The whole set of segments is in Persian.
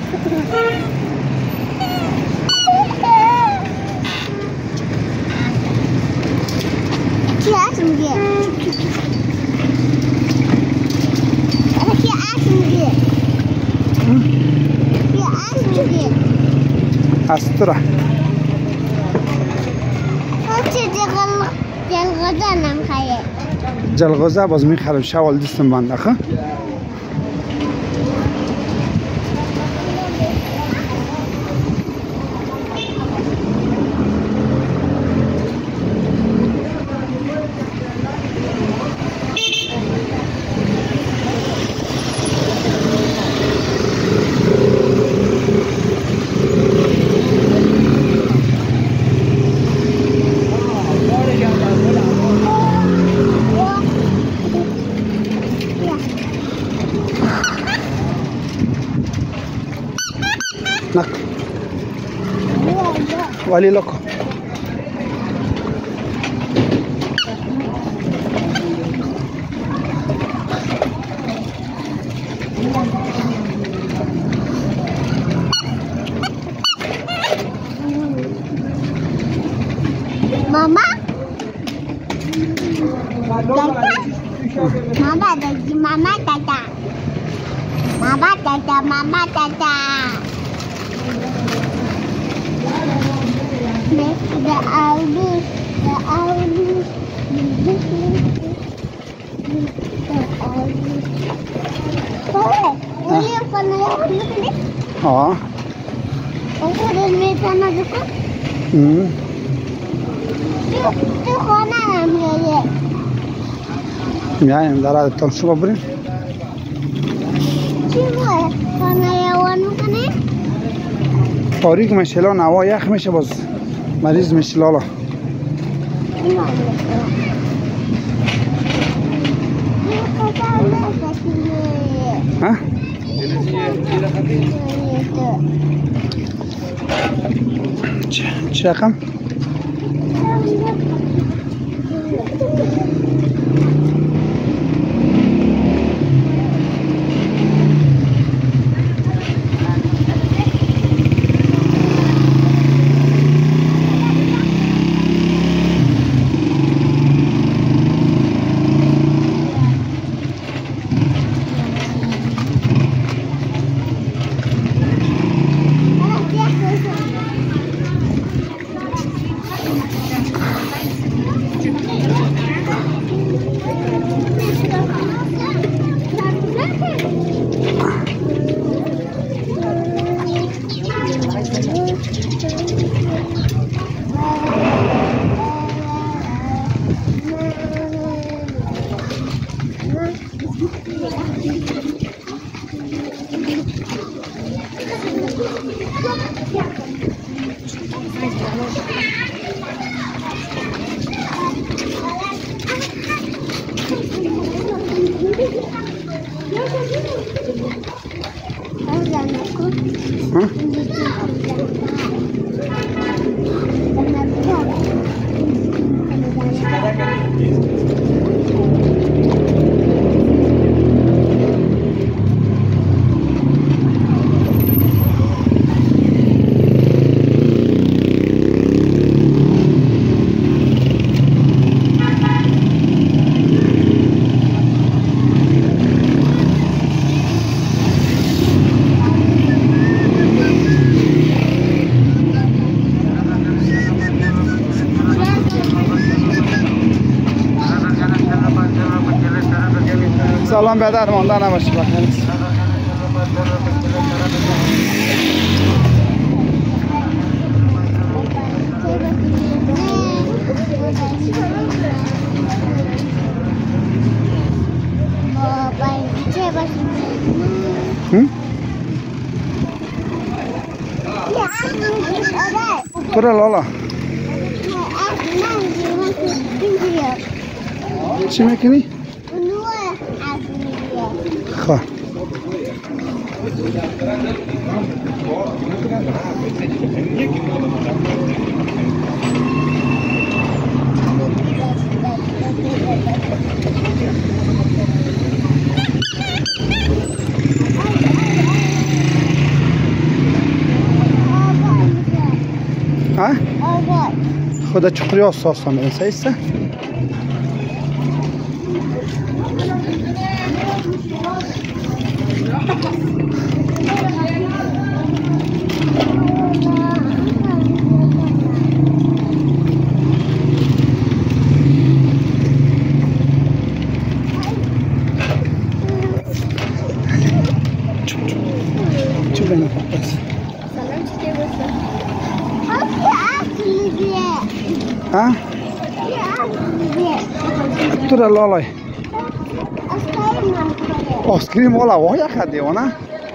استرا جلغوزه نمیخواه جلغوزه باز میخرم شوال دستم بند اخه nak wali loko mama mama tata mama tata mama tata mama tata the Audi يعني دارا تنصب برين تاریک میشه لا نوا یخ میشه باز مریض میشه لالا ها چه رقم سلام بدر مانده نباشی بخیر برو لالا چی میکنی؟ خواه خدا چقدر اساس میده سایسته ها؟ ترى لا آسکریم والا وای خدی وانا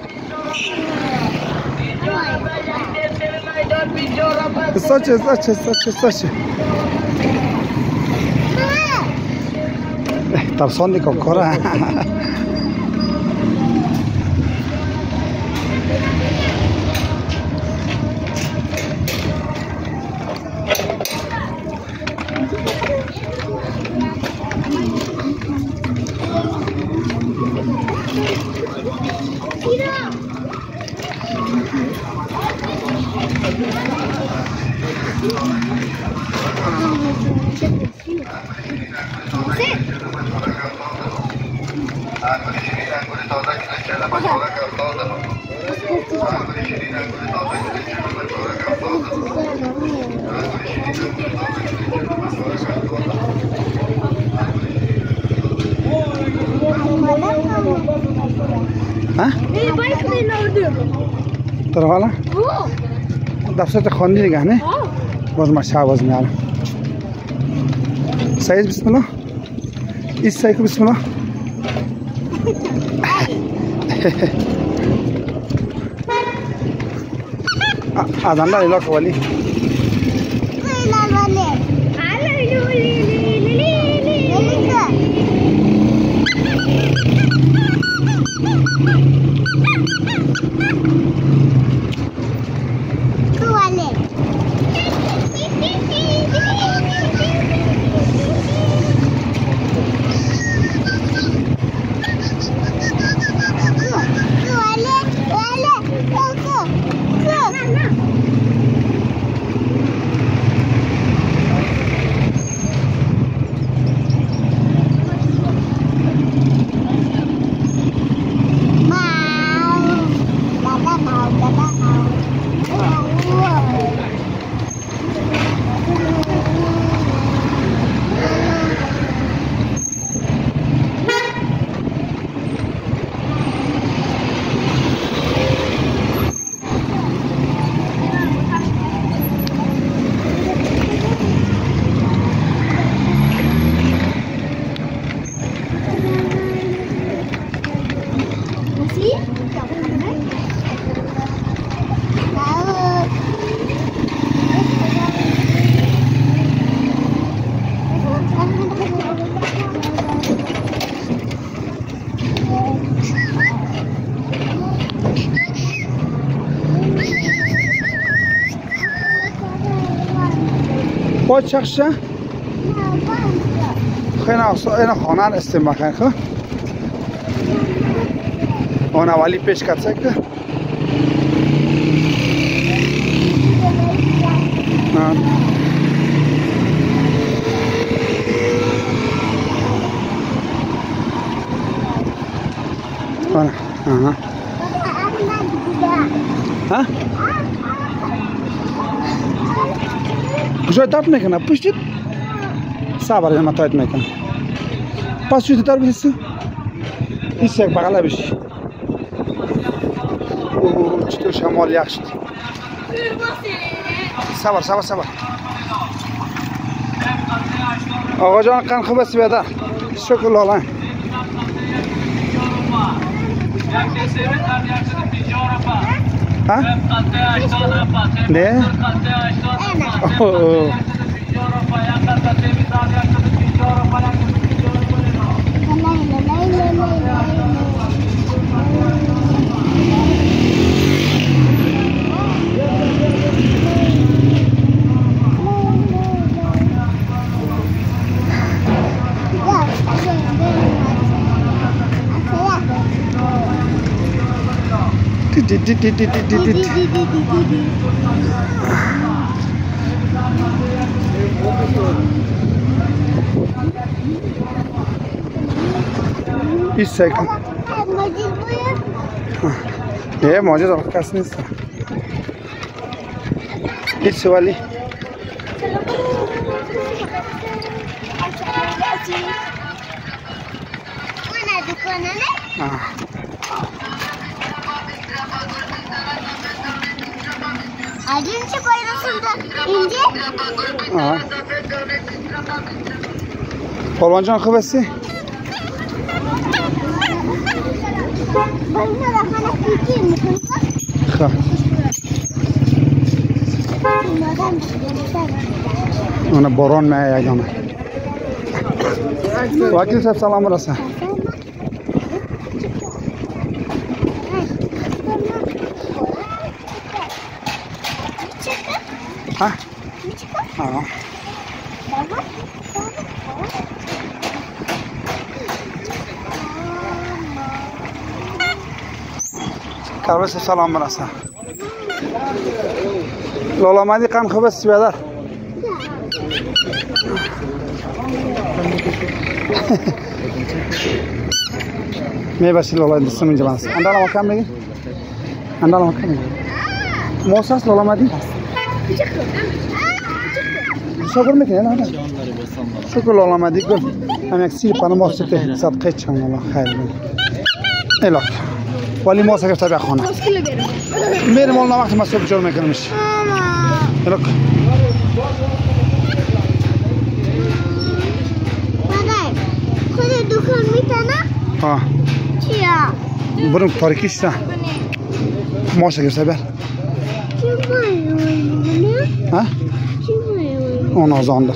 استاچه ترسان دیگه کاره ها؟ ترى والا دفتر خواندی دیگه نه؟ باز ماشه آواز میاره سعید بسم الله ایست سعید بسم الله آدم لا ایلاک ولی باید چخشه؟ خیلی اینا خانه را استعمال کنید خب اون اولی پیش کرد که ها؟ کجا درد میکنه پشتید صبر ما تایید میکنه پس چوتی تر بیستی ایست یک بغله بشی چطور شمال یخ شد صبر آقا جان قن خوب است بیاده شکر لاله ها؟ نه؟ ایش سیکن یه موجود رو کس نیست ایش سوالی Adın şu koyuyorsun ince. Polvonjon xibasi? Bana da kana küçük mü? Ha. Ona boron me yagona. Vakil sahib salom berasa. Ha? Ha. Karvesi salam berasa. Lola madi qan xibasi bedar. Me basi lola dismin jalas. Andala makam lagi? Andala makam lagi. Mosas lola madi? Şükür mü ki ne lan? Şükür olamadık gül. Hem eksik bana mosite sadaka çanla hayır. Elak. Vali mosaka tabi khana. Benim olma vakti masraf görmek gelmiş. Elak. Baba, kudu dükkan mı tane? Ha. Ya. Bunun tarikişte. Mosaka sever. Kim var? Ha? Onu azandat.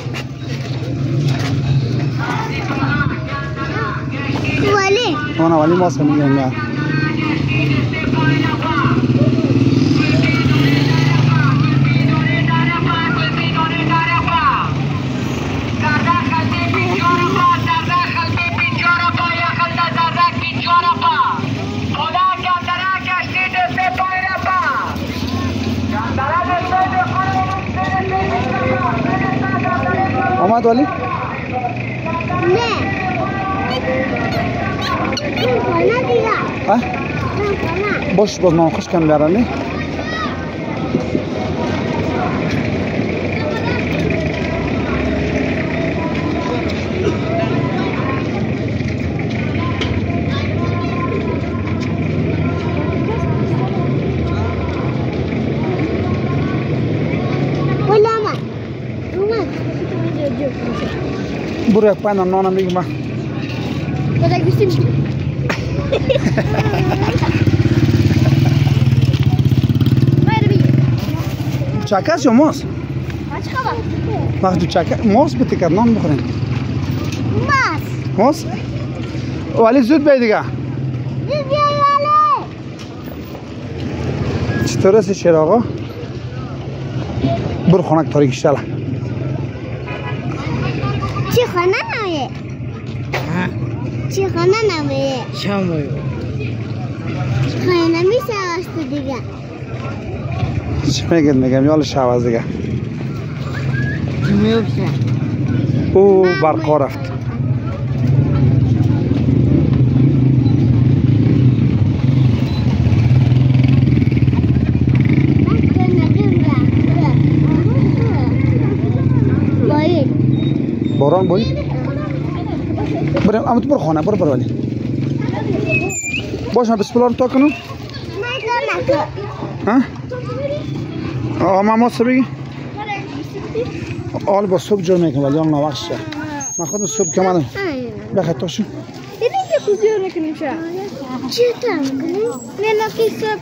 Vali. Ona vali masa mı gelmiyor? Ahmad Wali? Ne? Bana diyor. Ha? Bana. Boş bozman hoş kendilerini. Buraya panen nona migma. Kada gitsin. Çakas yok mos. Başka bak. Bak du çakas. Mos bitti kad non bukhren. Mas. Mos? Vali zud beydiga. Dünyayale. Çtoresi çerağa. Bir xonak tarik iştala. Çiğana ne? Ha? Çiğana ne? Şamoyu. Çiğana mı savaştı diye. Şime gitmegem yol şavazdiga. Kim yoksa? O barqa raft. Boron boy. Bir amut bir xona bir vali. Boşma bismillah tokunum. Ha? Ama mosabigi. Al با صبح جور میکنم ولی آن وقتشه من خودم صبح که منم بخاطر توشو دیدی که کوزیو نکنیم چرا چی تام نه نکی صبح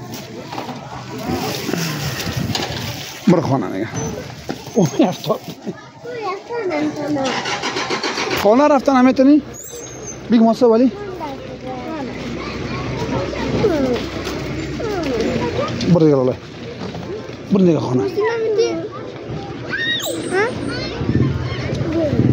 برو خانه نگه اون افتاد خانه رفتن همه تونی بیگ ماسه ولی برو دیگه لاله برو دیگه خانه Ha?